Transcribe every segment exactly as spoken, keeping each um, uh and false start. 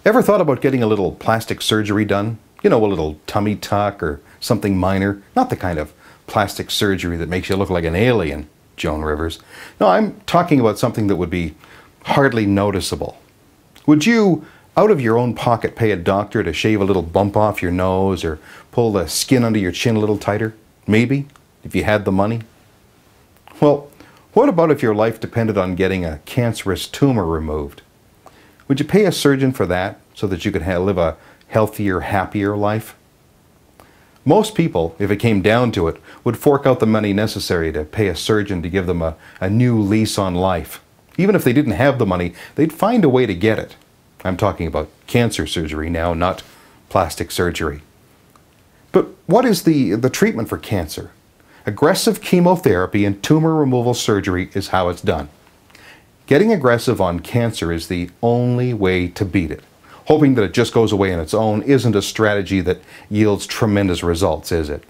Ever thought about getting a little plastic surgery done? You know, a little tummy tuck or something minor. Not the kind of plastic surgery that makes you look like an alien, Joan Rivers. No, I'm talking about something that would be hardly noticeable. Would you, out of your own pocket, pay a doctor to shave a little bump off your nose or pull the skin under your chin a little tighter? Maybe, if you had the money. Well, what about if your life depended on getting a cancerous tumor removed? Would you pay a surgeon for that so that you could have, live a healthier, happier life? Most people, if it came down to it, would fork out the money necessary to pay a surgeon to give them a, a new lease on life. Even if they didn't have the money, they'd find a way to get it. I'm talking about cancer surgery now, not plastic surgery. But what is the, the treatment for cancer? Aggressive chemotherapy and tumor removal surgery is how it's done. Getting aggressive on cancer is the only way to beat it. Hoping that it just goes away on its own isn't a strategy that yields tremendous results, is it?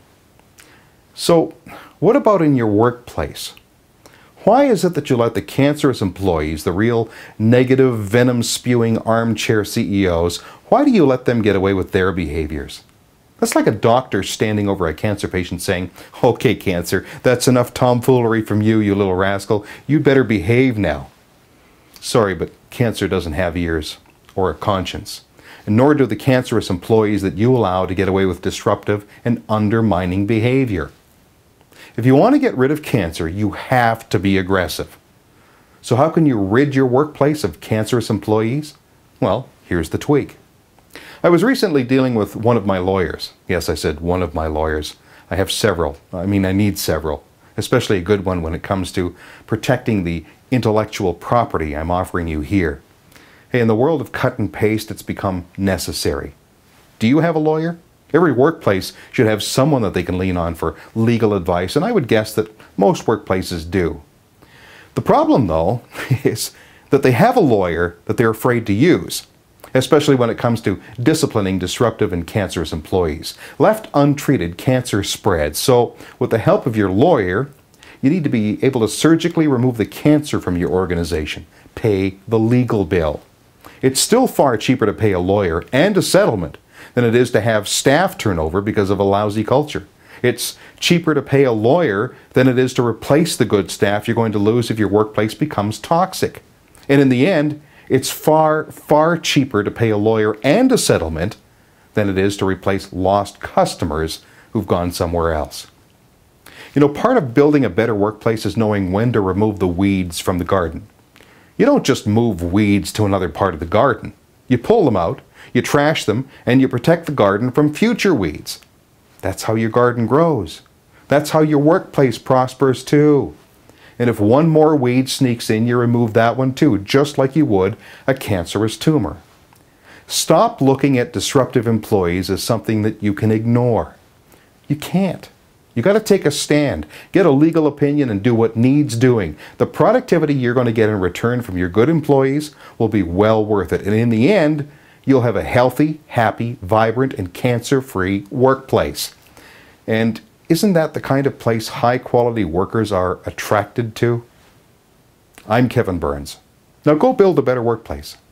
So, what about in your workplace? Why is it that you let the cancerous employees, the real negative, venom-spewing armchair C E Os, why do you let them get away with their behaviors? That's like a doctor standing over a cancer patient saying, "Okay, cancer, that's enough tomfoolery from you, you little rascal. You'd better behave now." Sorry, but cancer doesn't have ears or a conscience, and nor do the cancerous employees that you allow to get away with disruptive and undermining behavior. If you want to get rid of cancer, you have to be aggressive. So how can you rid your workplace of cancerous employees? Well, here's the tweak. I was recently dealing with one of my lawyers. Yes, I said one of my lawyers. I have several. I mean, I need several, especially a good one when it comes to protecting the intellectual property I'm offering you here. Hey, in the world of cut and paste, it's become necessary. Do you have a lawyer? Every workplace should have someone that they can lean on for legal advice, and I would guess that most workplaces do. The problem, though, is that they have a lawyer that they're afraid to use, especially when it comes to disciplining disruptive and cancerous employees. Left untreated, cancer spreads. So, with the help of your lawyer, you need to be able to surgically remove the cancer from your organization. Pay the legal bill. It's still far cheaper to pay a lawyer and a settlement than it is to have staff turnover because of a lousy culture. It's cheaper to pay a lawyer than it is to replace the good staff you're going to lose if your workplace becomes toxic. And in the end, it's far, far cheaper to pay a lawyer and a settlement than it is to replace lost customers who've gone somewhere else. You know, part of building a better workplace is knowing when to remove the weeds from the garden. You don't just move weeds to another part of the garden. You pull them out, you trash them, and you protect the garden from future weeds. That's how your garden grows. That's how your workplace prospers too. And if one more weed sneaks in, you remove that one too, just like you would a cancerous tumor. Stop looking at disruptive employees as something that you can ignore. You can't. You got to take a stand, get a legal opinion, and do what needs doing. The productivity you're going to get in return from your good employees will be well worth it. And in the end, you'll have a healthy, happy, vibrant, and cancer-free workplace. And isn't that the kind of place high-quality workers are attracted to? I'm Kevin Burns. Now go build a better workplace.